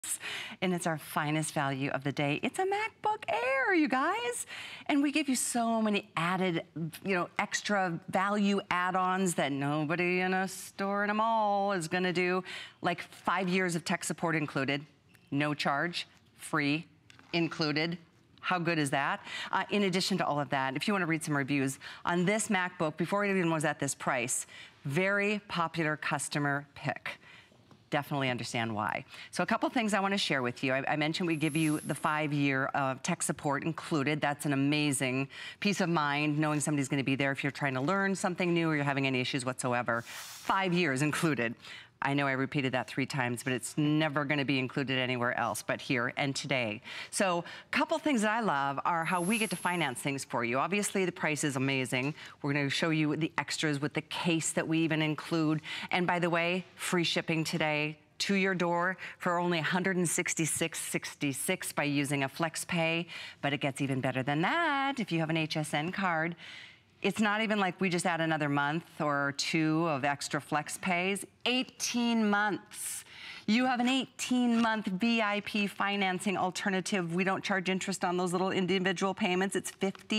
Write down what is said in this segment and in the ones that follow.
And it's our finest value of the day. It's a MacBook Air, you guys. And we give you so many added, extra value add-ons that nobody in a store in a mall is gonna do. Like 5 years of tech support included, no charge, free, included. How good is that? In addition to all of that, if you want to read some reviews on this MacBook, before it even was at this price, very popular customer pick. Definitely understand why. So a couple things I want to share with you. I mentioned we give you the 5-year tech support included. That's an amazing peace of mind, knowing somebody's going to be there if you're trying to learn something new or you're having any issues whatsoever. 5 years included. I know I repeated that 3 times, but it's never gonna be included anywhere else but here and today. So a couple things that I love are how we get to finance things for you. Obviously the price is amazing. We're gonna show you the extras with the case that we even include. And by the way, free shipping today to your door for only $166.66 by using a FlexPay. But it gets even better than that if you have an HSN card. It's not even like we just add another month or 2 of extra flex pays. 18 months. You have an 18-month VIP financing alternative. We don't charge interest on those little individual payments. It's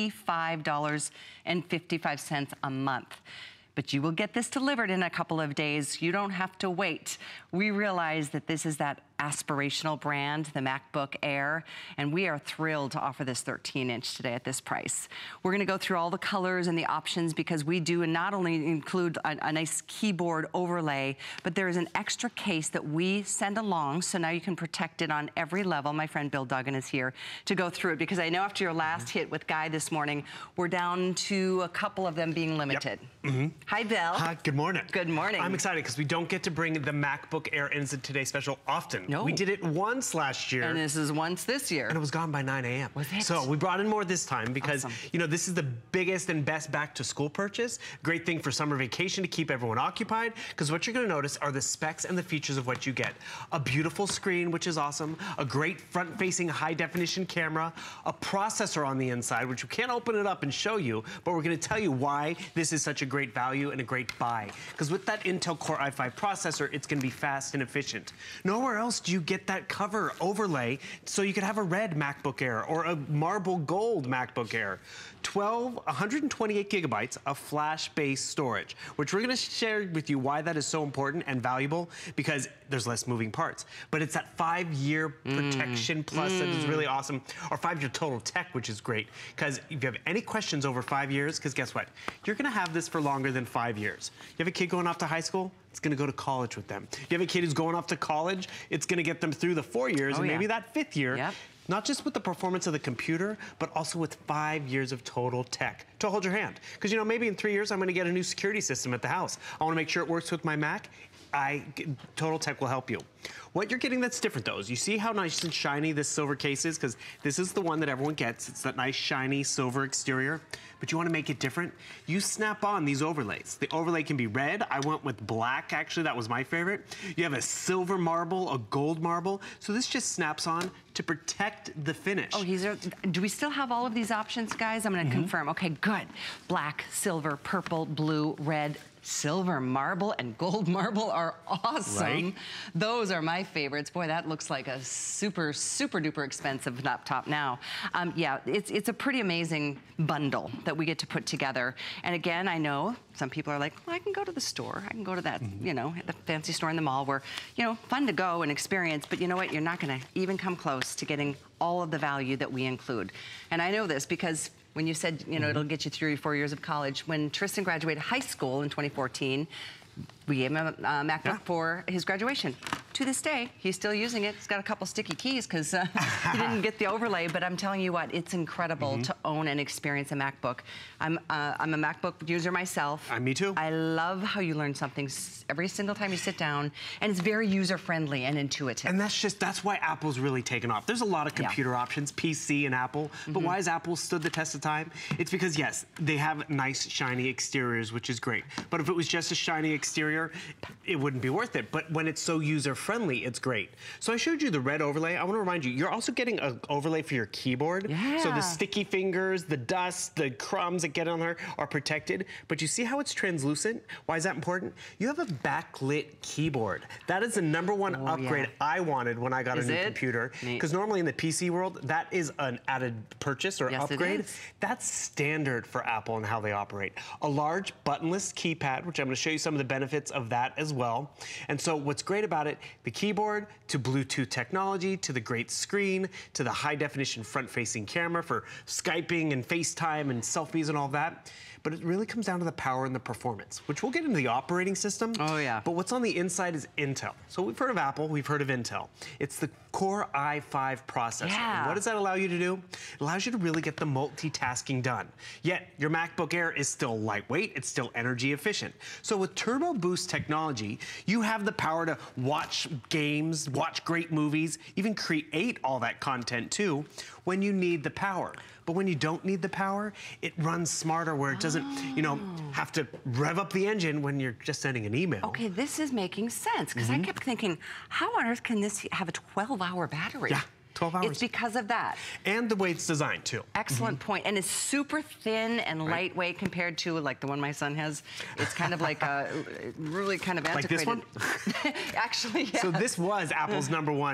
$55.55 a month. But you will get this delivered in a couple of days. You don't have to wait. We realize that this is that aspirational brand, the MacBook Air, and we are thrilled to offer this 13-inch today at this price. We're gonna go through all the colors and the options because we do not only include a nice keyboard overlay, but there is an extra case that we send along, so now you can protect it on every level. My friend Bill Duggan is here to go through it because I know after your last hit with Guy this morning, we're down to a couple of them being limited. Yep. Hi, Bill. Hi, good morning. Good morning. I'm excited because we don't get to bring the MacBook Air into Today Special often. No. We did it once last year. And this is once this year. And it was gone by 9 a.m. Was it? So we brought in more this time because, awesome. This is the biggest and best back to school purchase. Great thing for summer vacation to keep everyone occupied because what you're gonna notice are the specs and the features of what you get. A beautiful screen, which is awesome. A great front-facing high definition camera. A processor on the inside, which we can't open it up and show you, but we're gonna tell you why this is such a great value and a great buy. Because with that Intel Core i5 processor, it's gonna be fast and efficient. Nowhere else do you get that cover overlay so you could have a red MacBook Air or a marble gold MacBook Air. 128 gigabytes of flash-based storage, which we're gonna share with you why that is so important and valuable because there's less moving parts. But it's that 5-year protection plus that is really awesome. Or 5-year total tech, which is great. Because if you have any questions over 5 years, because guess what? You're gonna have this for longer than 5 years. You have a kid going off to high school? It's gonna go to college with them. You have a kid who's going off to college, it's gonna get them through the 4 years and maybe that 5th year. Yep. Not just with the performance of the computer, but also with 5 years of total tech to hold your hand. Because maybe in 3 years, I'm gonna get a new security system at the house. I wanna make sure it works with my Mac. Total Tech will help you. What you're getting that's different though is you see how nice and shiny this silver case is? Because this is the one that everyone gets. It's that nice shiny silver exterior. But you want to make it different? You snap on these overlays. The overlay can be red. I went with black, actually. That was my favorite. You have a silver marble, a gold marble. So this just snaps on to protect the finish. Oh, do we still have all of these options, guys? I'm going to confirm. Okay, good. Black, silver, purple, blue, red, silver marble, and gold marble are awesome. Right? Those are my favorites. Boy, that looks like a super, super duper expensive laptop now. Yeah, it's a pretty amazing bundle that we get to put together. And again, I know some people are like, well, I can go to the store. I can go to that, the fancy store in the mall where, fun to go and experience, but you know what? You're not gonna even come close to getting all of the value that we include. And I know this because when you said, it'll get you through 4 years of college, when Tristan graduated high school in 2014, we gave him a MacBook for his graduation. To this day, he's still using it. He's got a couple sticky keys because he didn't get the overlay, but I'm telling you what, it's incredible to own and experience a MacBook. I'm a MacBook user myself. Me too. I love how you learn something every single time you sit down, and it's very user-friendly and intuitive. And that's why Apple's really taken off. There's a lot of computer options, PC and Apple, but why has Apple stood the test of time? It's because, yes, they have nice, shiny exteriors, which is great. But if it was just a shiny exterior, it wouldn't be worth it. But when it's so user-friendly, friendly, it's great. So I showed you the red overlay. I want to remind you, you're also getting an overlay for your keyboard. Yeah. So the sticky fingers, the dust, the crumbs that get on there are protected. But you see how it's translucent? Why is that important? You have a backlit keyboard. That is the #1 upgrade I wanted when I got a new computer. Because normally in the PC world, that is an added purchase or upgrade. That's standard for Apple and how they operate. A large buttonless keypad, which I'm going to show you some of the benefits of that as well. And so what's great about it, the keyboard to Bluetooth technology, to the great screen, to the high definition front-facing camera for Skyping and FaceTime and selfies and all that. But it really comes down to the power and the performance, which we'll get into the operating system. Oh, yeah. But what's on the inside is Intel. So we've heard of Apple, we've heard of Intel. It's the Core i5 processor. Yeah. And what does that allow you to do? It allows you to really get the multitasking done. Yet, your MacBook Air is still lightweight, it's still energy efficient. So with Turbo Boost technology, you have the power to watch games, watch great movies, even create all that content too, when you need the power. But when you don't need the power, it runs smarter where it doesn't, you know, have to rev up the engine when you're just sending an email. Okay, this is making sense, because I kept thinking, how on earth can this have a 12-hour battery? Yeah, 12 hours. It's because of that. And the way it's designed, too. Excellent point. And it's super thin and lightweight compared to, like, the one my son has. It's kind of like a really kind of antiquated. Like this one? Actually, yeah. So this was Apple's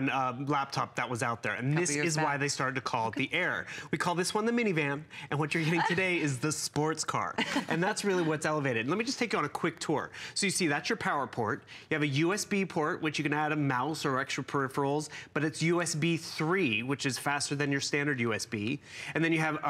#1 laptop that was out there. And this is why they started to call it the Air. We call this one the minivan. And what you're getting today is the sports car. And that's really what's elevated. Let me just take you on a quick tour. So you see, that's your power port. You have a USB port, which you can add a mouse or extra peripherals. But it's USB 3, which is faster than your standard USB. And then you have,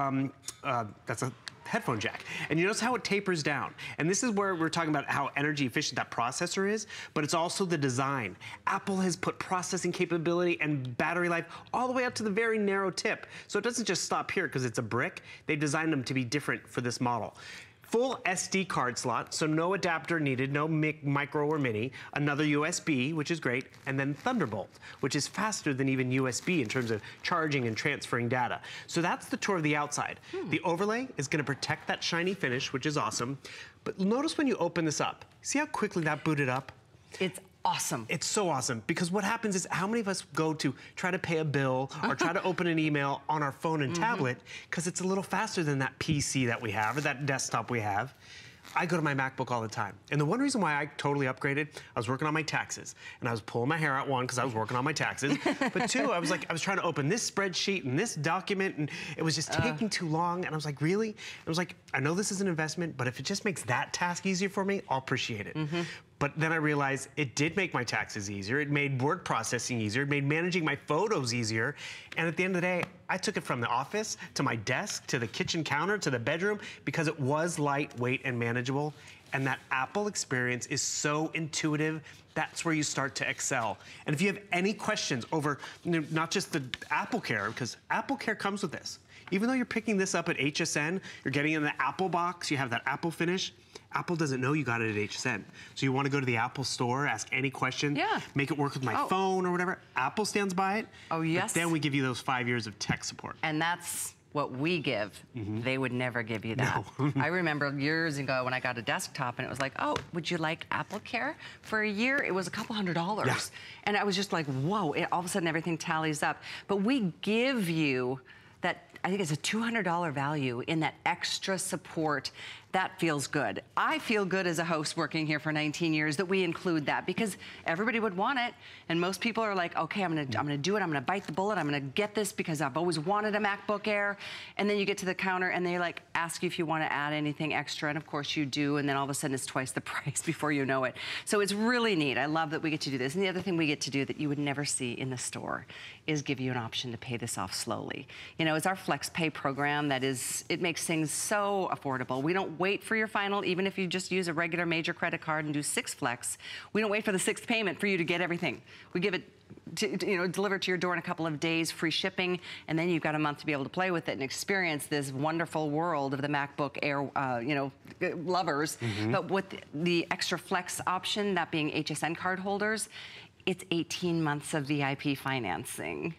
that's a headphone jack. And you notice how it tapers down. And this is where we're talking about how energy efficient that processor is, but it's also the design. Apple has put processing capability and battery life all the way up to the very narrow tip. So it doesn't just stop here because it's a brick. They've designed them to be different for this model. Full SD card slot, so no adapter needed, no micro or mini, another USB, which is great, and then Thunderbolt, which is faster than even USB in terms of charging and transferring data. So that's the tour of the outside. The overlay is gonna protect that shiny finish, which is awesome. But notice when you open this up, see how quickly that booted up? It's awesome. It's so awesome, because what happens is, how many of us go to try to pay a bill or try to open an email on our phone and tablet, because it's a little faster than that PC that we have or that desktop we have. I go to my MacBook all the time. And the one reason why I totally upgraded, I was working on my taxes. And I was pulling my hair out, one, because I was working on my taxes. But two, I was trying to open this spreadsheet and this document, and it was just taking too long. And I was like, really? I was like, I know this is an investment, but if it just makes that task easier for me, I'll appreciate it. But then I realized it did make my taxes easier. It made word processing easier. It made managing my photos easier. And at the end of the day, I took it from the office to my desk, to the kitchen counter, to the bedroom, because it was lightweight and manageable. And that Apple experience is so intuitive. That's where you start to excel. And if you have any questions over, you know, not just the Apple Care, because Apple Care comes with this. Even though you're picking this up at HSN, you're getting in the Apple box, you have that Apple finish, Apple doesn't know you got it at HSN. So you want to go to the Apple store, ask any question, make it work with my phone or whatever. Apple stands by it. Oh, yes. But then we give you those 5 years of tech support. And that's what we give. They would never give you that. No. I remember years ago when I got a desktop and it was like, oh, would you like Apple Care? For a year, it was a couple $100. Yeah. And I was just like, whoa, all of a sudden everything tallies up. But we give you that, I think it's a $200 value in that extra support. That feels good. I feel good as a host working here for 19 years that we include that, because everybody would want it. And most people are like, okay, I'm gonna do it. I'm gonna bite the bullet. I'm gonna get this because I've always wanted a MacBook Air. And then you get to the counter and they like ask you if you want to add anything extra. And of course you do. And then all of a sudden it's twice the price before you know it. So it's really neat. I love that we get to do this. And the other thing we get to do that you would never see in the store is give you an option to pay this off slowly. You know, it's our FlexPay program that is, it makes things so affordable. We don't wait for your final, even if you just use a regular major credit card and do 6 Flex. We don't wait for the 6th payment for you to get everything. We give it to, you know, deliver to your door in a couple of days, free shipping, and then you've got a month to be able to play with it and experience this wonderful world of the MacBook Air, you know, lovers. But with the extra Flex option, that being HSN card holders, it's 18 months of VIP financing.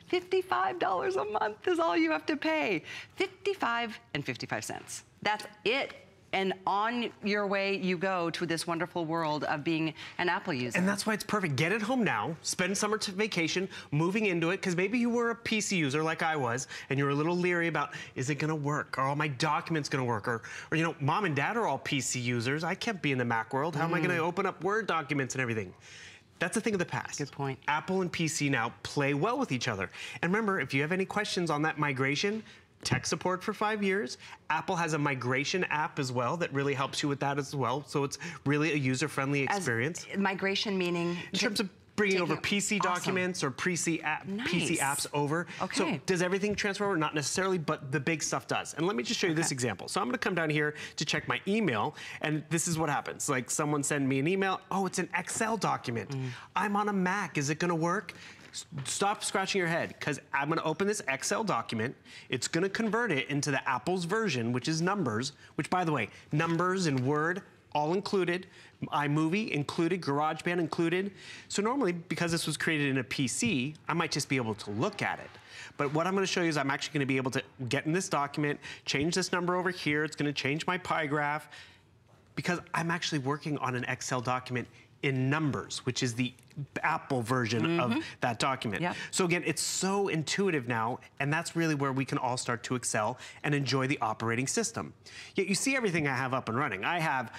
$55 a month is all you have to pay. $55.55. That's it. and on your way you go to this wonderful world of being an Apple user. And that's why it's perfect. Get it home now, spend summer vacation, moving into it, because maybe you were a PC user like I was, and you're a little leery about, is it gonna work? Are all my documents gonna work? Or you know, mom and dad are all PC users. I can't be in the Mac world. How am I gonna open up Word documents and everything? That's a thing of the past. Good point. Apple and PC now play well with each other. And remember, if you have any questions on that migration, tech support for 5 years. Apple has a migration app as well that really helps you with that as well. So it's really a user-friendly experience. Migration meaning? In terms of bringing over PC documents or PC apps over. Okay. So does everything transfer over? Not necessarily, but the big stuff does. And let me just show you this example. So I'm gonna come down here to check my email, and this is what happens. Like someone send me an email, oh, it's an Excel document. I'm on a Mac, is it gonna work? Stop scratching your head, because I'm gonna open this Excel document. It's gonna convert it into the Apple's version, which is Numbers, which by the way, Numbers and Word, all included, iMovie included, GarageBand included. So normally, because this was created in a PC, I might just be able to look at it. But what I'm gonna show you is I'm actually gonna be able to get in this document, change this number over here, it's gonna change my pie graph, because I'm actually working on an Excel document in Numbers, which is the Apple version of that document. Yep. So again, it's so intuitive now, and that's really where we can all start to excel and enjoy the operating system. Yet you see everything I have up and running. I have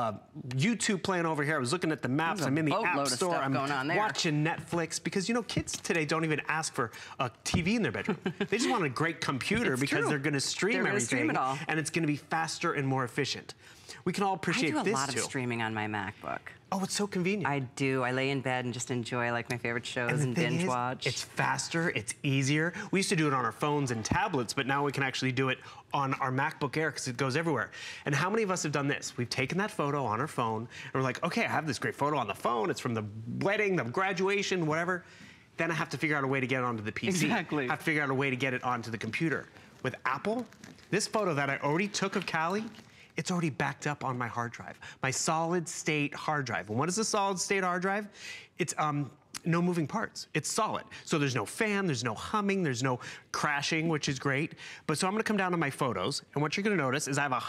YouTube playing over here. I was looking at the maps. I'm in the App Store. I'm watching Netflix, because you know, kids today don't even ask for a TV in their bedroom. They just want a great computer because they're gonna stream everything, and it's gonna be faster and more efficient. We can all appreciate this too. I do a lot of streaming on my MacBook. Oh, it's so convenient. I do. I lay in bed and just enjoy like my favorite shows and binge watch. It's faster, it's easier. We used to do it on our phones and tablets, but now we can actually do it on our MacBook Air because it goes everywhere. And how many of us have done this? We've taken that photo on our phone and we're like, okay, I have this great photo on the phone. It's from the wedding, the graduation, whatever. Then I have to figure out a way to get it onto the PC. Exactly. I have to figure out a way to get it onto the computer. With Apple, this photo that I already took of Callie, it's already backed up on my hard drive, my solid state hard drive. And what is a solid state hard drive? It's no moving parts. It's solid. So there's no fan, there's no humming, there's no crashing, which is great. But so I'm gonna come down to my photos, and what you're gonna notice is I have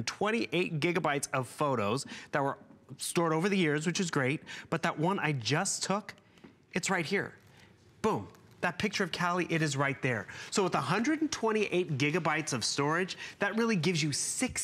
128 gigabytes of photos that were stored over the years, which is great. But that one I just took, it's right here. Boom. That picture of Callie, it is right there. So with 128 gigabytes of storage, that really gives you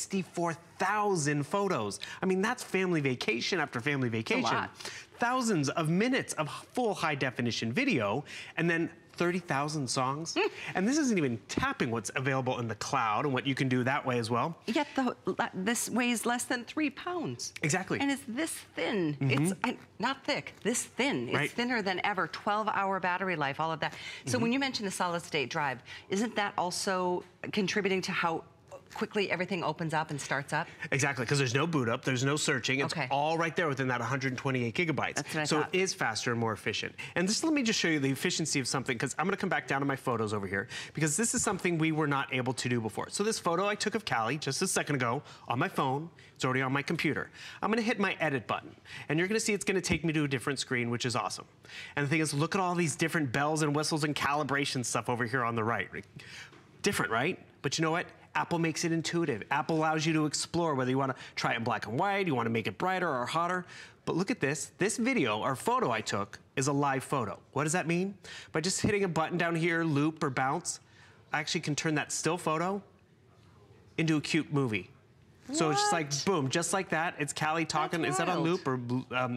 64,000 photos. I mean, that's family vacation after family vacation. That's a lot. Thousands of minutes of full high definition video, and then 30,000 songs. And this isn't even tapping what's available in the cloud and what you can do that way as well. Yet this weighs less than 3 pounds. Exactly. And it's this thin. It's not thick, this thin. It's thinner than ever, 12-hour battery life, all of that. So when you mention the solid state drive, isn't that also contributing to how quickly everything opens up and starts up? Exactly, because there's no boot up, there's no searching. It's all right there within that 128 gigabytes. That's what I so thought. it is faster and more efficient. And let me just show you the efficiency of something, because I'm gonna come back down to my photos over here, because this is something we were not able to do before. So this photo I took of Callie just a second ago on my phone. It's already on my computer. I'm gonna hit my edit button, and you're gonna see it's gonna take me to a different screen, which is awesome. And the thing is, look at all these different bells and whistles and calibration stuff over here on the right. Different, right? But you know what? Apple makes it intuitive. Apple allows you to explore whether you want to try it in black and white, you want to make it brighter or hotter. But look at this. This video, or photo I took, is a live photo. What does that mean? By just hitting a button down here, loop or bounce, I actually can turn that still photo into a cute movie. So it's just like, boom, just like that. It's Callie talking. Is that on loop or,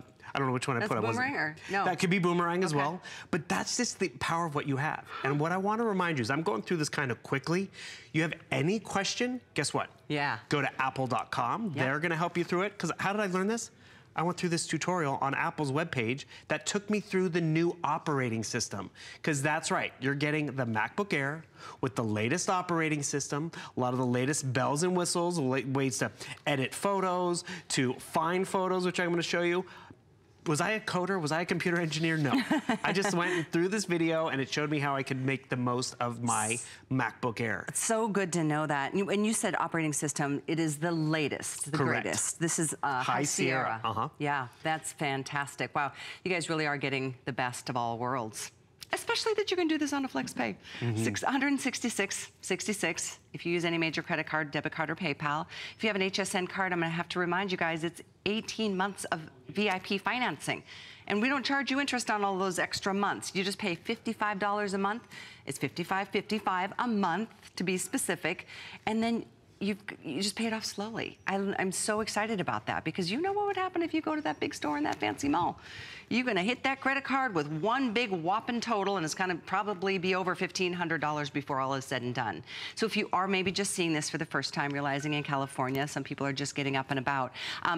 I don't know which one I put on. Boomerang or no? That could be Boomerang as well. But that's just the power of what you have. And what I want to remind you is, I'm going through this kind of quickly. You have any question, guess what? Yeah. Go to apple.com. They're going to help you through it. Because how did I learn this? I went through this tutorial on Apple's webpage that took me through the new operating system. Because that's right, you're getting the MacBook Air with the latest operating system, a lot of the latest bells and whistles, ways to edit photos, to find photos, which I'm going to show you. Was I a coder? Was I a computer engineer? No. I just went through this video and it showed me how I could make the most of my MacBook Air. It's so good to know that. When you said operating system, it is the latest, the greatest. This is High Sierra. Yeah, that's fantastic. Wow, you guys really are getting the best of all worlds. Especially that you can do this on a FlexPay. $166.66 if you use any major credit card, debit card, or PayPal. If you have an HSN card, I'm gonna have to remind you guys, it's 18 months of VIP financing. And we don't charge you interest on all those extra months. You just pay $55 a month. It's $55.55 a month, to be specific. And then you just pay it off slowly. I'm so excited about that, because you know what would happen if you go to that big store in that fancy mall. You're gonna hit that credit card with one big whopping total, and it's gonna probably be over $1,500 before all is said and done. So if you are maybe just seeing this for the first time, realizing in California, some people are just getting up and about,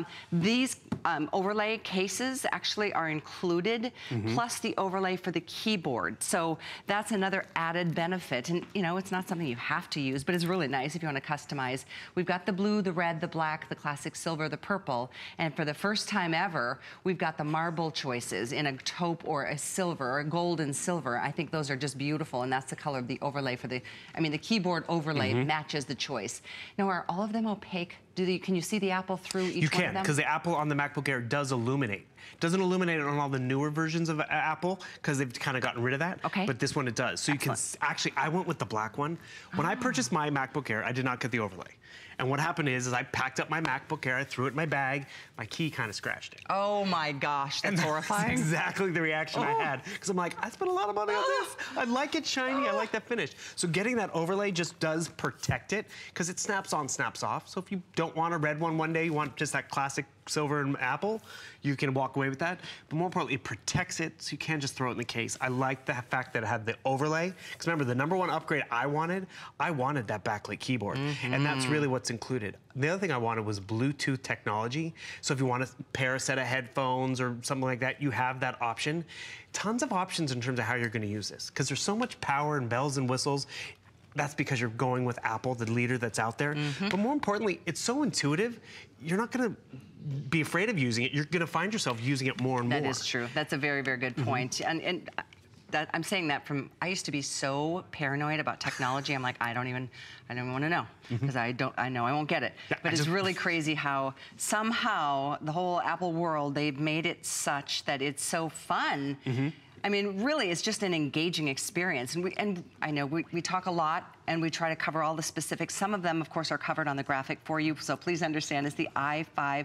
these overlay cases actually are included, plus the overlay for the keyboard. So that's another added benefit. And you know, it's not something you have to use, but it's really nice if you wanna customize. We've got the blue, the red, the black, the classic silver, the purple, and for the first time ever, we've got the marble choices in a taupe or a silver, or a gold and silver. I think those are just beautiful, and that's the color of the overlay for the, the keyboard overlay matches the choice. Now, are all of them opaque? Can you see the Apple through each one of them? You can, because the Apple on the MacBook Air does illuminate. Doesn't illuminate on all the newer versions of Apple, because they've kind of gotten rid of that. Okay. But this one it does. So Excellent. you can, actually, I went with the black one. When I purchased my MacBook Air, I did not get the overlay. And what happened is I packed up my MacBook Air, I threw it in my bag, my key kind of scratched it. Oh my gosh, that's horrifying. That's exactly the reaction I had. Because I'm like, I spent a lot of money on this. I like it shiny, I like that finish. So getting that overlay just does protect it, because it snaps on, snaps off. So if you don't want a red one day, you want just that classic silver and Apple, you can walk away with that. But more importantly, it protects it, so you can't just throw it in the case. I like the fact that it had the overlay, because remember, the #1 upgrade I wanted that backlit keyboard, and that's really what's included. The other thing I wanted was Bluetooth technology. So if you want to pair a set of headphones or something like that, you have that option. Tons of options in terms of how you're going to use this, because there's so much power and bells and whistles. That's because you're going with Apple, the leader that's out there. But more importantly, it's so intuitive, you're not gonna be afraid of using it. You're gonna find yourself using it more and more. That is true. That's a very, very good point. And that, I'm saying that from, I used to be so paranoid about technology. I'm like, I don't even want to know, because I know I won't get it. Yeah, but it's really crazy how somehow the whole Apple world, they've made it such that it's so fun. I mean, really, it's just an engaging experience. And I know we talk a lot, and we try to cover all the specifics. Some of them, of course, are covered on the graphic for you. So please understand, it's the i5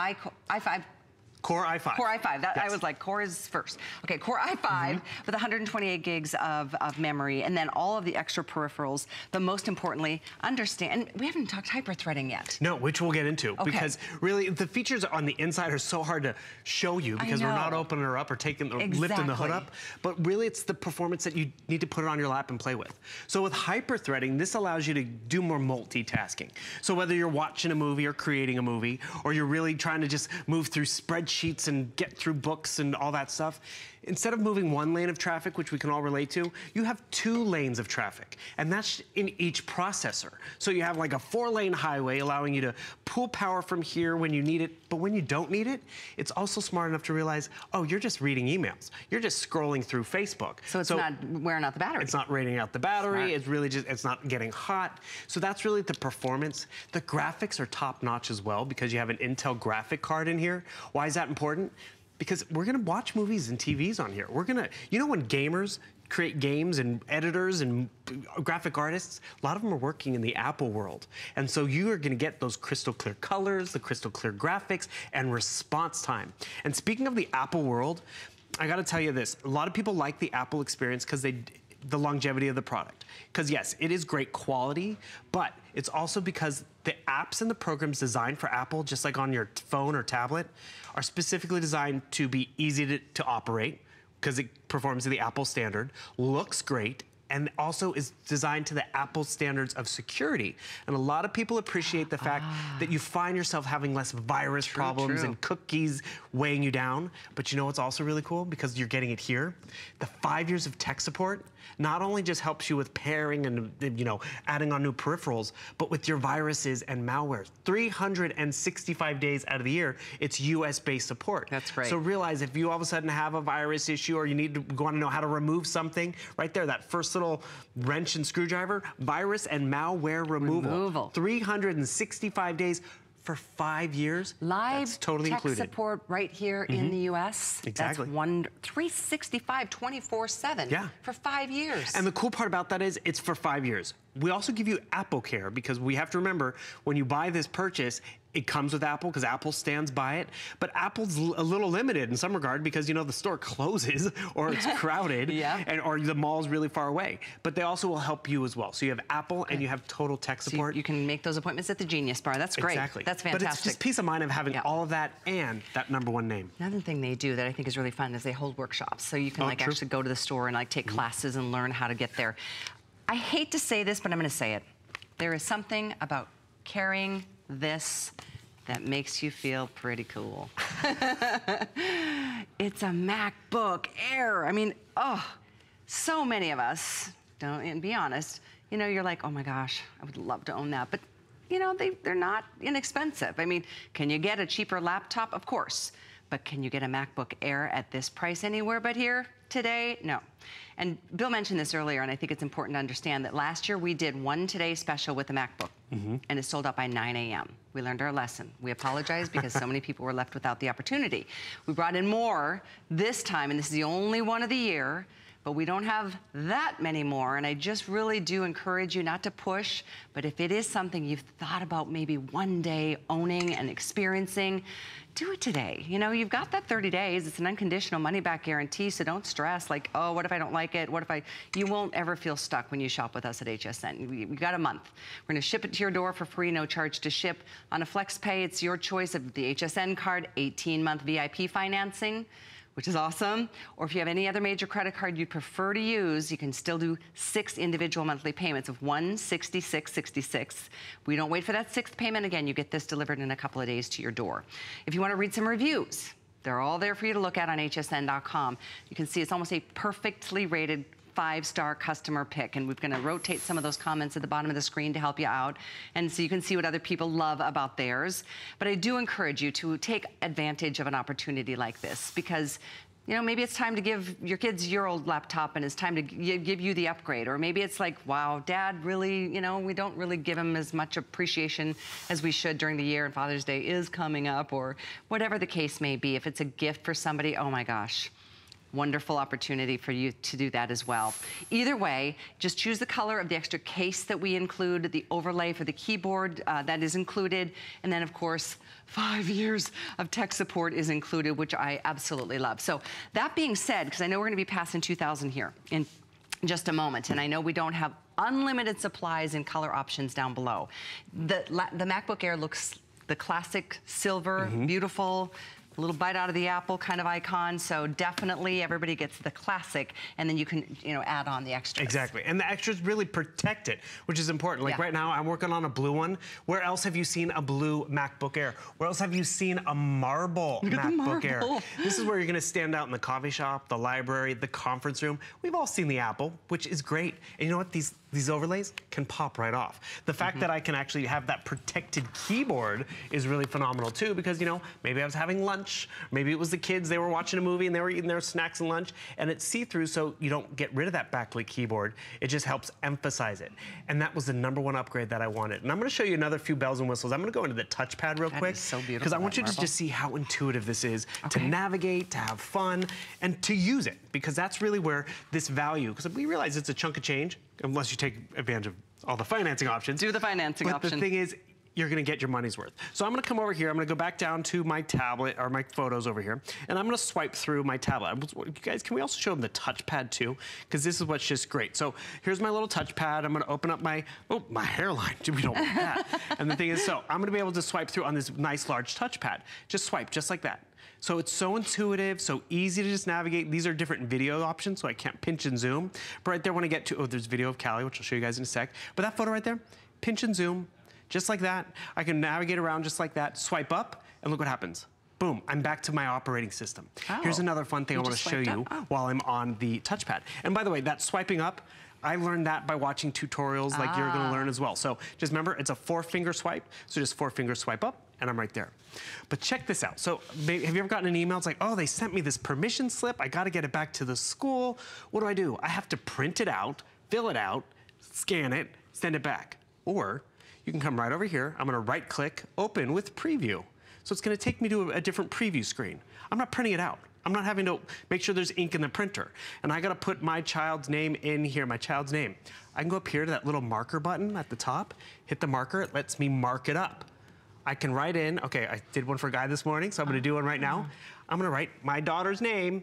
Core i5. Core i5. That, yes. I was like, Core is first. Okay, Core i5 with 128 gigs of memory, and then all of the extra peripherals. But most importantly, understand, and we haven't talked hyper-threading yet. No, which we'll get into, because really the features on the inside are so hard to show you, because we're not opening her up or taking or lifting the hood up. But really, it's the performance that you need to put it on your lap and play with. So with hyper-threading, this allows you to do more multitasking. So whether you're watching a movie or creating a movie, or you're really trying to just move through spreadsheets and get through books and all that stuff, instead of moving one lane of traffic, which we can all relate to, you have 2 lanes of traffic, and that's in each processor. So you have like a 4-lane highway allowing you to pull power from here when you need it, but when you don't need it, it's also smart enough to realize, oh, you're just reading emails. You're just scrolling through Facebook. So it's not wearing out the battery. It's not raining out the battery. Smart. It's really just, it's not getting hot. So that's really the performance. The graphics are top notch as well, because you have an Intel graphic card in here. Why is that important? Because we're gonna watch movies and TVs on here. We're gonna, you know, when gamers create games and editors and graphic artists, a lot of them are working in the Apple world. And so you are gonna get those crystal clear colors, the crystal clear graphics, and response time. And speaking of the Apple world, I gotta tell you this, a lot of people like the Apple experience because the longevity of the product. Because yes, it is great quality, but it's also because the apps and the programs designed for Apple, just like on your phone or tablet, are specifically designed to be easy to operate, because it performs to the Apple standard, looks great, and also is designed to the Apple standards of security. And a lot of people appreciate the fact that you find yourself having less virus problems and cookies weighing you down. But you know what's also really cool? Because you're getting it here. The 5 years of tech support not only just helps you with pairing and, you know, adding on new peripherals, but with your viruses and malware. 365 days out of the year, it's US-based support. That's great. So realize if you all of a sudden have a virus issue, or you need to want to know how to remove something, right there, that first little wrench and screwdriver, virus and malware removal. 365 days for 5 years. Live That's totally tech included. support right here in the U.S. Exactly. That's 365, 24/7 Yeah. for 5 years. And the cool part about that is it's for 5 years. We also give you Apple Care because we have to remember when you buy this purchase, it comes with Apple because Apple stands by it. But Apple's a little limited in some regard because, you know, the store closes or it's crowded or the mall's really far away. But they also will help you as well. So you have Apple and you have total tech support. So you can make those appointments at the Genius Bar. That's great. Exactly. That's fantastic. But it's just peace of mind of having all of that and that #1 name. Another thing they do that I think is really fun is they hold workshops. So you can actually go to the store and like take classes and learn how to get there. I hate to say this, but I'm going to say it. There is something about carrying this that makes you feel pretty cool. It's a MacBook Air. I mean, so many of us, and be honest, you know, you're like, oh my gosh, I would love to own that. But, you know, they're not inexpensive. I mean, can you get a cheaper laptop? Of course. But can you get a MacBook Air at this price anywhere but here today? No. And Bill mentioned this earlier, and I think it's important to understand that last year we did one Today special with the MacBook, and it sold out by 9 a.m. We learned our lesson. We apologize because so many people were left without the opportunity. We brought in more this time, and this is the only one of the year, but we don't have that many more, and I just really do encourage you not to push, but if it is something you've thought about maybe one day owning and experiencing, do it today. You know, you've got that 30 days. It's an unconditional money-back guarantee, so don't stress like, oh, what if I don't like it? You won't ever feel stuck when you shop with us at HSN. We got a month. We're gonna ship it to your door for free, no charge to ship. On a FlexPay, it's your choice of the HSN card, 18-month VIP financing, which is awesome. Or if you have any other major credit card you'd prefer to use, you can still do 6 individual monthly payments of $166.66. We don't wait for that 6th payment. Again, you get this delivered in a couple of days to your door. If you want to read some reviews, they're all there for you to look at on hsn.com. You can see it's almost a perfectly rated 5-star customer pick, and we're going to rotate some of those comments at the bottom of the screen to help you out, and so you can see what other people love about theirs. But I do encourage you to take advantage of an opportunity like this because, you know, maybe it's time to give your kids your old laptop and it's time to give you the upgrade. Or maybe it's like, wow, Dad, really, you know, we don't really give him as much appreciation as we should during the year, and Father's Day is coming up, or whatever the case may be. If it's a gift for somebody, oh my gosh. Wonderful opportunity for you to do that as well. Either way, just choose the color of the extra case that we include, the overlay for the keyboard that is included, and then of course, 5 years of tech support is included, which I absolutely love. So that being said, because I know we're gonna be passing 2,000 here in just a moment, and I know we don't have unlimited supplies and color options down below. The MacBook Air looks the classic silver, beautiful, a little bite out of the apple kind of icon, so definitely everybody gets the classic, and then you can, you know, add on the extras. Exactly, and the extras really protect it, which is important. Like right now, I'm working on a blue one. Where else have you seen a blue MacBook Air? Where else have you seen a marble MacBook Air? This is where you're gonna stand out in the coffee shop, the library, the conference room. We've all seen the Apple, which is great. And you know what? These overlays can pop right off. The fact that I can actually have that protected keyboard is really phenomenal too, because, you know, maybe I was having lunch, maybe it was the kids, they were watching a movie and they were eating their snacks and lunch, and it's see-through, so you don't get rid of that backlit keyboard. It just helps emphasize it. And that was the #1 upgrade that I wanted. And I'm gonna show you another few bells and whistles. I'm gonna go into the touchpad real quick. That is so beautiful. Because I want you to just see how intuitive this is to navigate, to have fun, and to use it, because that's really where this value, because we realize it's a chunk of change, unless you take advantage of all the financing options. Do the financing option. But the thing is, you're gonna get your money's worth. So I'm gonna come over here, I'm gonna go back down to my tablet, or my photos over here, and I'm gonna swipe through my tablet. You guys, can we also show them the touchpad too? Because this is what's just great. So here's my little touchpad. I'm gonna open up my hairline. We don't want that. And the thing is, so I'm gonna be able to swipe through on this nice large touchpad. Just swipe, just like that. So it's so intuitive, so easy to just navigate. These are different video options, so I can't pinch and zoom. But right there, when I get to, there's video of Callie, which I'll show you guys in a sec. But that photo right there, pinch and zoom, just like that. I can navigate around just like that, swipe up, and look what happens. Boom, I'm back to my operating system. Here's another fun thing I wanna show you while I'm on the touchpad. And by the way, that swiping up, I learned that by watching tutorials like you're gonna learn as well. So just remember, it's a 4-finger swipe, so just 4-finger swipe up, and I'm right there. But check this out. So have you ever gotten an email? It's like, oh, they sent me this permission slip. I gotta get it back to the school. What do? I have to print it out, fill it out, scan it, send it back. Or you can come right over here. I'm gonna right click, open with preview. So it's gonna take me to a different preview screen. I'm not printing it out. I'm not having to make sure there's ink in the printer. And I gotta put my child's name in here, my child's name. I can go up here to that little marker button at the top, hit the marker, it lets me mark it up. I can write in, okay, I did one for Guy this morning, so I'm gonna do one right now. I'm gonna write my daughter's name,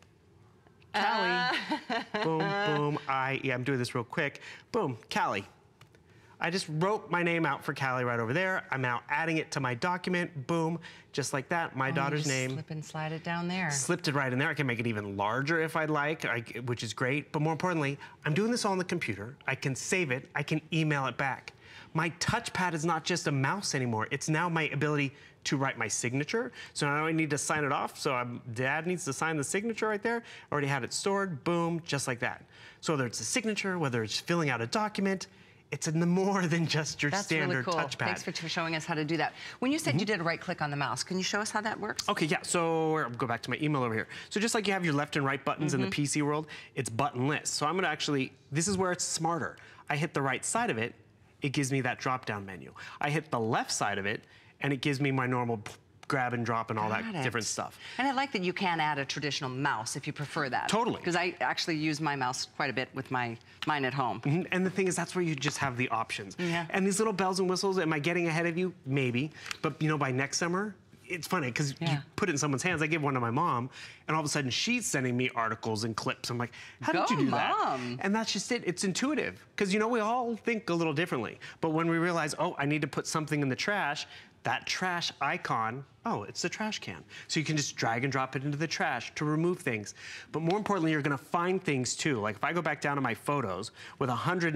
Callie. Boom, boom, I'm doing this real quick. Boom, Callie. I just wrote my name out for Callie right over there. I'm now adding it to my document. Boom, just like that, my daughter's name. Slip and slide it down there. Slipped it right in there. I can make it even larger if I'd like, which is great. But more importantly, I'm doing this all on the computer. I can save it. I can email it back. My touchpad is not just a mouse anymore. It's now my ability to write my signature. So now I need to sign it off. So Dad needs to sign the signature right there. Already had it stored. Boom, just like that. So whether it's a signature, whether it's filling out a document, it's more than just your standard really cool. touchpad. Thanks for showing us how to do that. When you said you did a right click on the mouse, can you show us how that works? Okay, yeah, so I'll go back to my email over here. So just like you have your left and right buttons in the PC world, it's buttonless. So I'm gonna actually, this is where it's smarter. I hit the right side of it, it gives me that drop-down menu. I hit the left side of it, and it gives me my normal grab and drop and all that different stuff. And I like that you can add a traditional mouse if you prefer that. Totally. Because I actually use my mouse quite a bit with mine at home. And the thing is, that's where you just have the options. Yeah. And these little bells and whistles, am I getting ahead of you? Maybe. But you know, by next summer, it's funny because you put it in someone's hands. I give one to my mom, and all of a sudden she's sending me articles and clips. I'm like, how did you do that? And that's just it. It's intuitive. Because you know, we all think a little differently. But when we realize, oh, I need to put something in the trash, that trash icon, oh, it's the trash can. So you can just drag and drop it into the trash to remove things. But more importantly, you're gonna find things too. Like if I go back down to my photos with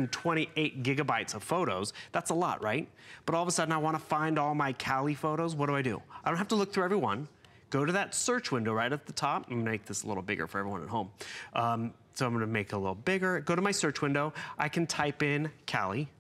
128 gigabytes of photos, that's a lot, right? But all of a sudden I wanna find all my Callie photos, what do? I don't have to look through every one. Go to that search window right at the top. I'm gonna make this a little bigger for everyone at home. So I'm gonna make it a little bigger. Go to my search window. I can type in Callie.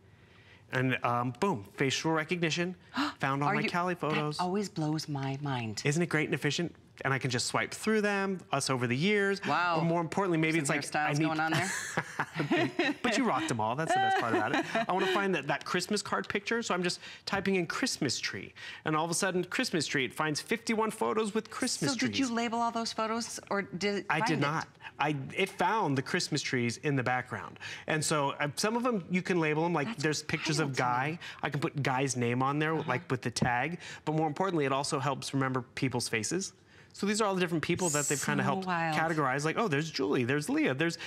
And boom, facial recognition, found all my Callie photos. That always blows my mind. Isn't it great and efficient? And I can just swipe through them, us over the years. Wow. Or more importantly, maybe Some it's like, hairstyles going on there. But you rocked them all, that's the best part about it. I wanna find that Christmas card picture, so I'm just typing in Christmas tree. And all of a sudden, Christmas tree, it finds 51 photos with Christmas trees. So did you label all those photos, or did it I did not. It found the Christmas trees in the background. And so some of them you can label them, like there's pictures of Guy. I can put Guy's name on there, like with the tag. But more importantly, it also helps remember people's faces. So these are all the different people that they've kind of helped categorize. Like, oh, there's Julie, there's Leah, there's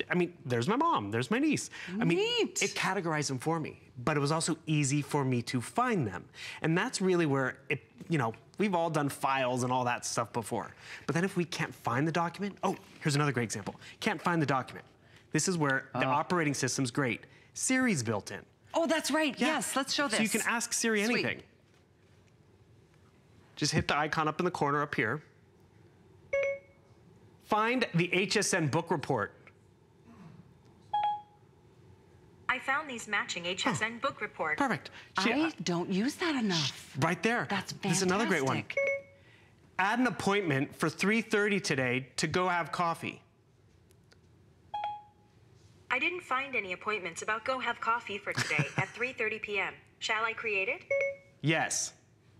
my mom, there's my niece. I mean, it categorized them for me, but it was also easy for me to find them. And that's really where it, you know, we've all done files and all that stuff before. But then if we can't find the document, oh, here's another great example. Can't find the document. This is where the operating system's great. Siri's built in. Oh, that's right, yes, let's show this. So you can ask Siri anything. Just hit the icon up in the corner up here. Find the HSN book report. I found these matching HSN book reports. Perfect. I don't use that enough. Right there. That's fantastic. This is another great one. Add an appointment for 3:30 today to go have coffee. I didn't find any appointments about go have coffee for today at 3:30 p.m. Shall I create it? Yes.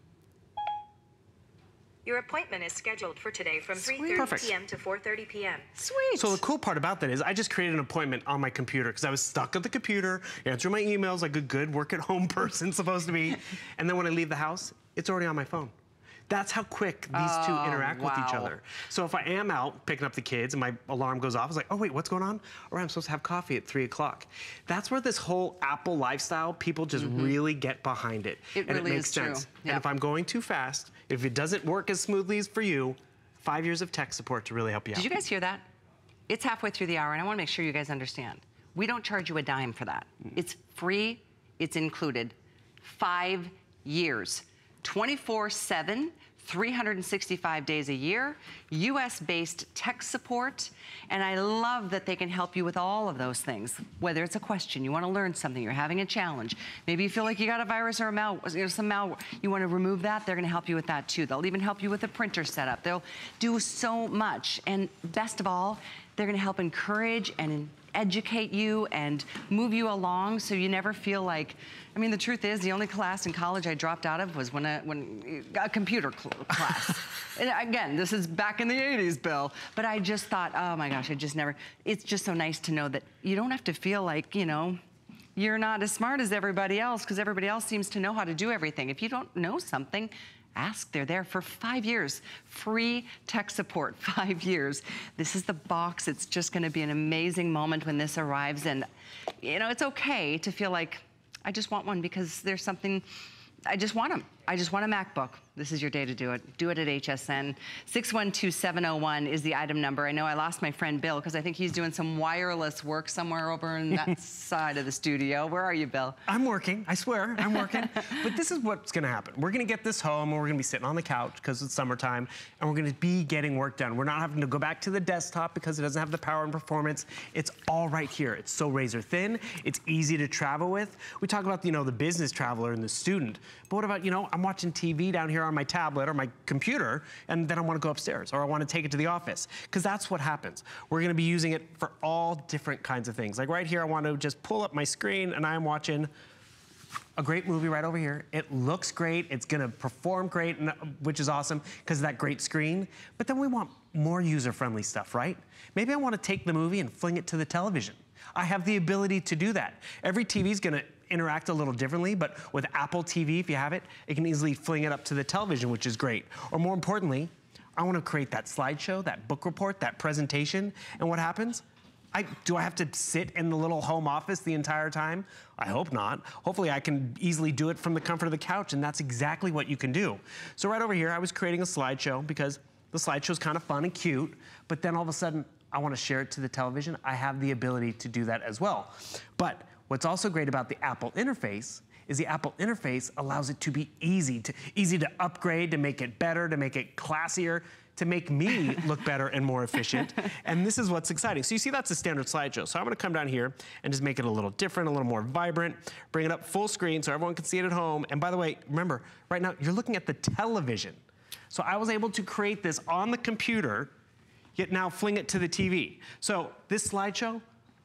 Your appointment is scheduled for today from 3:30 p.m. to 4:30 p.m. Sweet. So the cool part about that is I just created an appointment on my computer because I was stuck at the computer, answering my emails like a good work-at-home person supposed to be. And then when I leave the house, it's already on my phone. That's how quick these two interact with each other. So if I am out picking up the kids and my alarm goes off, it's like, oh wait, what's going on? Or I'm supposed to have coffee at 3 o'clock. That's where this whole Apple lifestyle, people just really get behind it. It and really it makes is sense. true. Yeah. And if I'm going too fast, if it doesn't work as smoothly as for you, 5 years of tech support to really help you out. Did you guys hear that? It's halfway through the hour, and I want to make sure you guys understand. We don't charge you a dime for that. It's free, it's included. 5 years, 24/7, 365 days a year, US-based tech support, and I love that they can help you with all of those things. Whether it's a question, you want to learn something, you're having a challenge, maybe you feel like you got a virus or some malware, you want to remove that, they're going to help you with that too. They'll even help you with a printer setup. They'll do so much, and best of all, they're going to help encourage and educate you and move you along so you never feel like, I mean, the truth is the only class in college I dropped out of was when a computer class. And again, this is back in the 80s, Bill. But I just thought, oh my gosh, it's just so nice to know that you don't have to feel like, you know, you're not as smart as everybody else because everybody else seems to know how to do everything. If you don't know something, ask. They're there for 5 years. Free tech support, 5 years. This is the box. It's just gonna be an amazing moment when this arrives. And, you know, it's okay to feel like, I just want one because there's something, I just want them. I just want a MacBook. This is your day to do it. Do it at HSN. 612701 is the item number. I know I lost my friend Bill because I think he's doing some wireless work somewhere over in that side of the studio. Where are you, Bill? I'm working, I swear, I'm working. But this is what's gonna happen. We're gonna get this home and we're gonna be sitting on the couch because it's summertime and we're gonna be getting work done. We're not having to go back to the desktop because it doesn't have the power and performance. It's all right here. It's so razor thin. It's easy to travel with. We talk about, you know, the business traveler and the student. But what about, you know, I'm watching TV down here on my tablet or my computer, and then I want to go upstairs or I want to take it to the office, because that's what happens. We're going to be using it for all different kinds of things. Like right here, I want to just pull up my screen and I'm watching a great movie right over here. It looks great. It's going to perform great, which is awesome because of that great screen. But then we want more user-friendly stuff, right? Maybe I want to take the movie and fling it to the television. I have the ability to do that. Every TV is going to interact a little differently, but with Apple TV, if you have it, it can easily fling it up to the television, which is great. Or more importantly, I want to create that slideshow, that book report, that presentation, and what happens? Do I have to sit in the little home office the entire time? I hope not. Hopefully I can easily do it from the comfort of the couch, and that's exactly what you can do. So right over here, I was creating a slideshow because the slideshow is kind of fun and cute, but then all of a sudden, I want to share it to the television. I have the ability to do that as well. But what's also great about the Apple interface is the Apple interface allows it to be easy to upgrade, to make it better, to make it classier, to make me look better and more efficient. And this is what's exciting. So you see that's a standard slideshow. So I'm gonna come down here and just make it a little different, a little more vibrant, bring it up full screen so everyone can see it at home. And by the way, remember, right now you're looking at the television. So I was able to create this on the computer, yet now fling it to the TV. So this slideshow,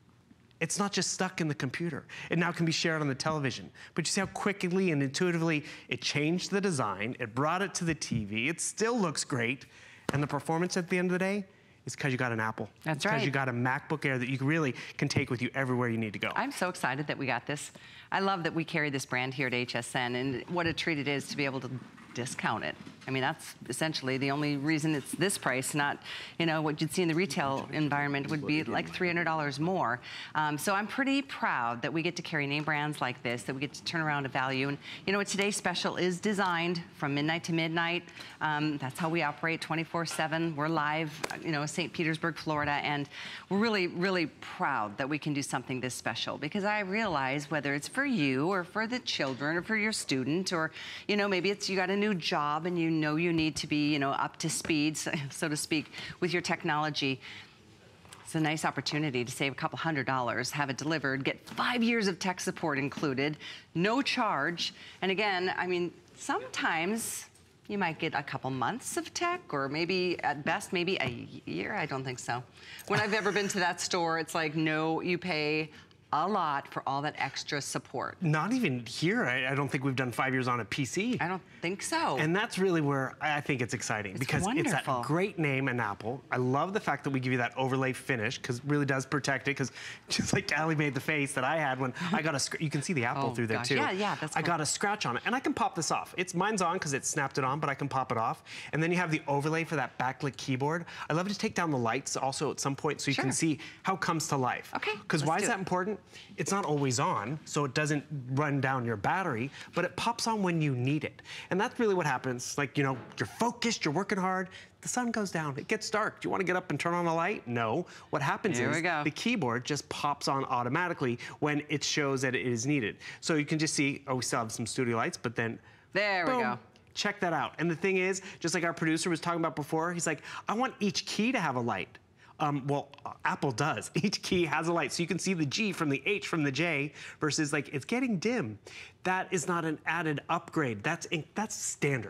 it's not just stuck in the computer. It now can be shared on the television. But you see how quickly and intuitively it changed the design, it brought it to the TV, it still looks great, and the performance at the end of the day is because you got an Apple. That's right. Because you got a MacBook Air that you really can take with you everywhere you need to go. I'm so excited that we got this. I love that we carry this brand here at HSN, and what a treat it is to be able to discount it. I mean, that's essentially the only reason it's this price, not, you know, what you'd see in the retail environment would be like $300 more. So I'm pretty proud that we get to carry name brands like this, that we get to turn around a value. And you know what, today's special is designed from midnight to midnight. That's how we operate 24/7. We're live, you know, St. Petersburg, Florida, and we're really, really proud that we can do something this special, because I realize whether it's for you or for the children or for your student, or, you know, maybe it's you got a new job and you know you need to be, you know, up to speed, so to speak, with your technology. It's a nice opportunity to save a couple $100, have it delivered, get 5 years of tech support included, no charge. And again, I mean, sometimes you might get a couple months of tech, or maybe at best, maybe a year. I don't think so. When I've ever been to that store, it's like, no, you pay a lot for all that extra support. Not even here. I don't think we've done 5 years on a PC. I don't think so. And that's really where I think it's exciting, because wonderful. It's that great name in Apple. I love the fact that we give you that overlay finish, because it really does protect it, because just like Allie made the face that I had when I got a, you can see the Apple through there too. Yeah, that's cool. I got a scratch on it, and I can pop this off. Mine's on because it snapped it on, but I can pop it off. And then you have the overlay for that backlit keyboard. I love to take down the lights also at some point so you can see how it comes to life. Okay, because why is that important? It's not always on, so it doesn't run down your battery, but it pops on when you need it. And that's really what happens. Like, you know, you're focused, you're working hard, the sun goes down, it gets dark. Do you want to get up and turn on a light? No. What happens is the keyboard just pops on automatically when it shows that it is needed. So you can just see, oh, we still have some studio lights, but then there boom, we go. Check that out. And the thing is, just like our producer was talking about before, he's like, I want each key to have a light. Well, Apple does. Each key has a light, so you can see the G from the H from the J versus like it's getting dim. That is not an added upgrade. That's standard.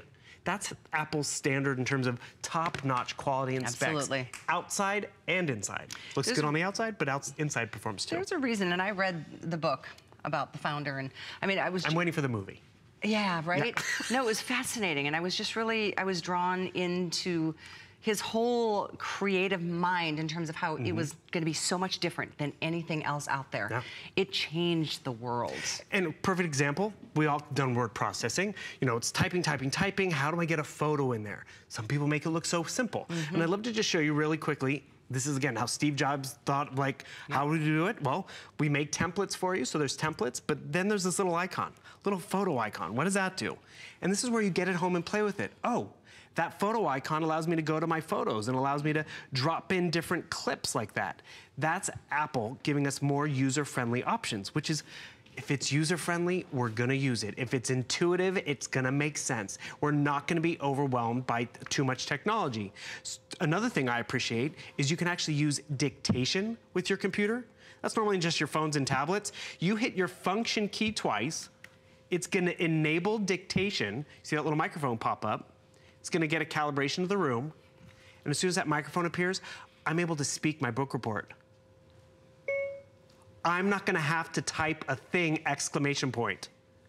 That's Apple's standard in terms of top-notch quality and Absolutely. specs. Outside and inside. Looks good on the outside, but inside performs too. There's a reason, and I read the book about the founder, and I mean, I'm waiting for the movie. Yeah, right? No, it was fascinating, and I was just really, I was drawn into his whole creative mind in terms of how it was going to be so much different than anything else out there. Yeah. It changed the world. And a perfect example, we all done word processing. You know, it's typing, typing, typing. How do I get a photo in there? Some people make it look so simple. And I'd love to just show you really quickly. This is, again, how Steve Jobs thought, like, how would you do it? Well, we make templates for you, so there's templates, but then there's this little icon, little photo icon. What does that do? And this is where you get it home and play with it. Oh, that photo icon allows me to go to my photos and allows me to drop in different clips like that. That's Apple giving us more user-friendly options, which is, if it's user-friendly, we're gonna use it. If it's intuitive, it's gonna make sense. We're not gonna be overwhelmed by too much technology. Another thing I appreciate is you can actually use dictation with your computer. That's normally just your phones and tablets. You hit your function key twice, it's gonna enable dictation. See that little microphone pop up? It's gonna get a calibration of the room. And as soon as that microphone appears, I'm able to speak my book report. I'm not gonna have to type a thing, exclamation point.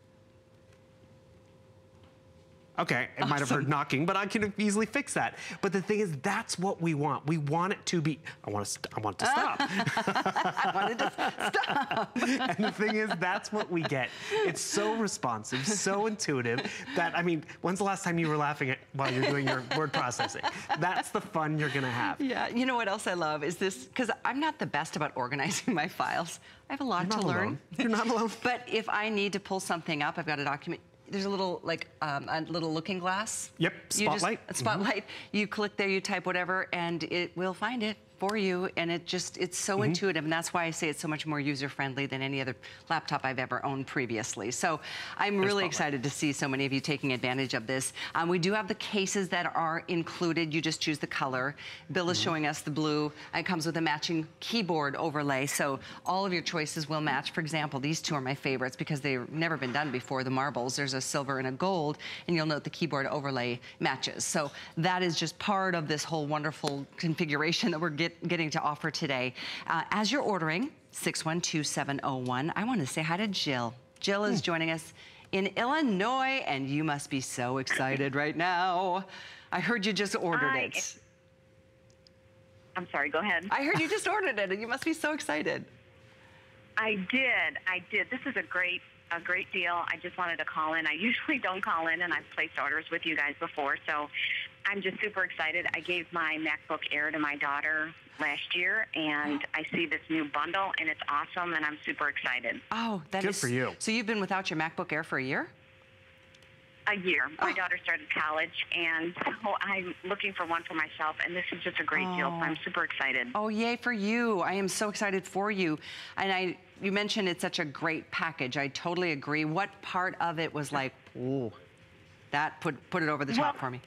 Okay, it might have heard knocking, but I can easily fix that. But the thing is, that's what we want. We want it to be, I want it to stop. I wanted to stop. And the thing is, that's what we get. It's so responsive, so intuitive that, I mean, when's the last time you were laughing while you're doing your word processing? That's the fun you're gonna have. Yeah, you know what else I love is this, because I'm not the best about organizing my files. I have a lot to learn. Alone. You're not alone. But if I need to pull something up, I've got a document. There's a little, like, a little looking glass. Yep, spotlight. A spotlight. You click there, you type whatever, and it will find it for you, and it's so intuitive, and that's why I say it's so much more user-friendly than any other laptop I've ever owned previously. So I'm really excited to see so many of you taking advantage of this. We do have the cases that are included. You just choose the color. Bill is showing us the blue. It comes with a matching keyboard overlay, so all of your choices will match. For example, these two are my favorites because they've never been done before, the marbles. There's a silver and a gold, and you'll note the keyboard overlay matches. So that is just part of this whole wonderful configuration that we're getting to offer today. As you're ordering, 612701, I want to say hi to Jill. Jill is joining us in Illinois, and you must be so excited right now. I heard you just ordered it. I'm sorry, go ahead. I heard you just ordered it, and you must be so excited. I did. This is a great deal. I just wanted to call in. I usually don't call in, and I've placed orders with you guys before, so I'm just super excited. I gave my MacBook Air to my daughter last year, and I see this new bundle, and it's awesome, and I'm super excited. Oh, that is good for you. So you've been without your MacBook Air for a year? A year. My daughter started college, and so I'm looking for one for myself, and this is just a great deal, so I'm super excited. Oh, yay for you. I am so excited for you. And you mentioned it's such a great package. I totally agree. What part of it was like, ooh, that put it over the top for me?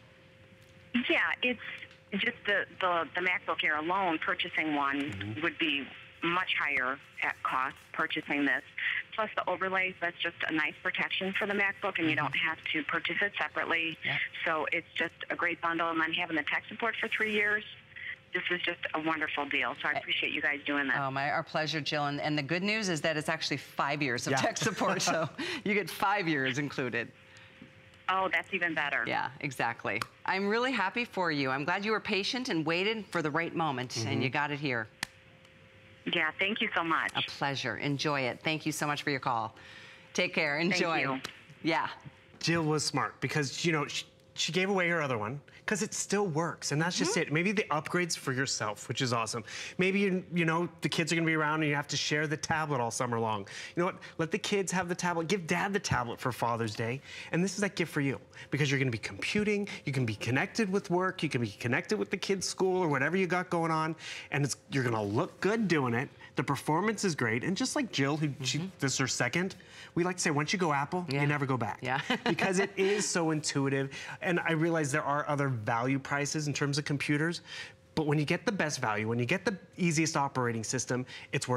Yeah, it's just the MacBook Air alone, purchasing one would be much higher at cost purchasing this. Plus the overlays, that's just a nice protection for the MacBook, and you don't have to purchase it separately. Yeah. So it's just a great bundle, and then having the tech support for 3 years, this is just a wonderful deal. So I appreciate you guys doing that. Oh, our pleasure, Jill. And the good news is that it's actually 5 years of tech support, so you get 5 years included. Oh, that's even better. Yeah, exactly. I'm really happy for you. I'm glad you were patient and waited for the right moment, and you got it here. Yeah, thank you so much. A pleasure. Enjoy it. Thank you so much for your call. Take care. Enjoy. Thank you. Yeah. Jill was smart because, you know, she gave away her other one because it still works, and that's just it. Maybe the upgrades for yourself, which is awesome. Maybe, you know, the kids are gonna be around and you have to share the tablet all summer long. You know what? Let the kids have the tablet. Give Dad the tablet for Father's Day, and this is that gift for you because you're gonna be computing, you can be connected with work, you can be connected with the kids' school or whatever you got going on, and you're gonna look good doing it. The performance is great, and just like Jill, who this is her second, we like to say once you go Apple, you never go back. Yeah. Because it is so intuitive, and I realize there are other value prices in terms of computers, but when you get the best value, when you get the easiest operating system, it's worth it.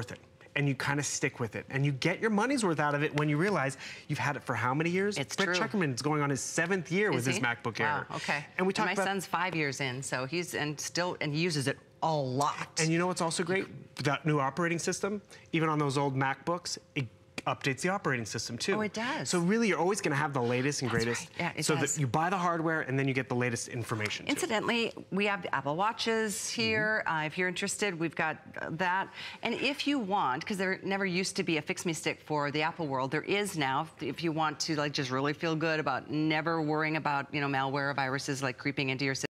and you kind of stick with it. And you get your money's worth out of it when you realize you've had it for how many years? It's Brett true. Chuckerman's going on his 7th year with his MacBook Air. Wow, okay. And we talked my about... son's 5 years in, so he uses it a lot. And you know what's also great? That new operating system, even on those old MacBooks, it updates the operating system too. Oh, it does. So really, you're always going to have the latest and That's greatest. right. Yeah, it so does. that you buy the hardware and then you get the latest information too. Incidentally, we have the Apple Watches here. If you're interested, we've got that. And if you want, because there never used to be a Fix Me Stick for the Apple world, there is now. If you want to like just really feel good about never worrying about malware or viruses like creeping into your system.